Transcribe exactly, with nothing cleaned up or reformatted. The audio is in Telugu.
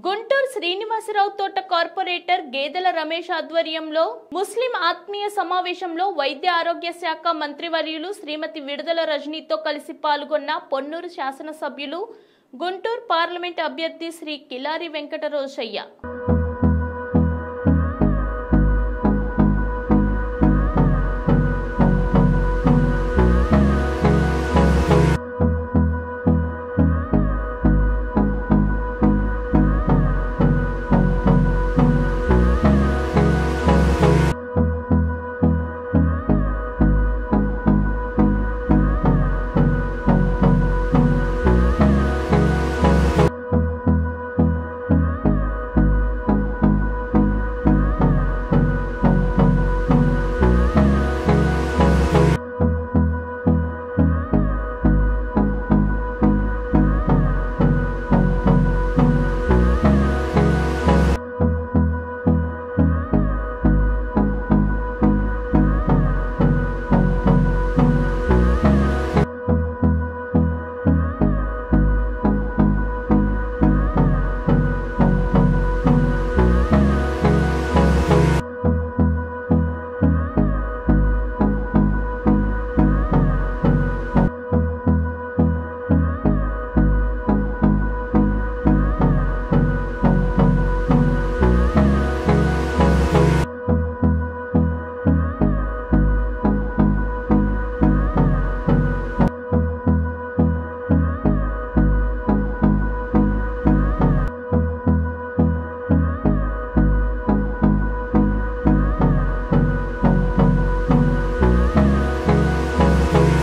గుంటూరు శ్రీనివాసరావు తోట కార్పొరేటర్ గేదెల రమేష్ ఆధ్వర్యంలో ముస్లిం ఆత్మీయ సమావేశంలో వైద్య ఆరోగ్య శాఖ మంత్రివర్యులు శ్రీమతి విడుదల రజనీతో కలిసి పాల్గొన్న పొన్నూరు శాసనసభ్యులు గుంటూరు పార్లమెంట్ అభ్యర్థి శ్రీ కిలారి వెంకట రోషయ్య.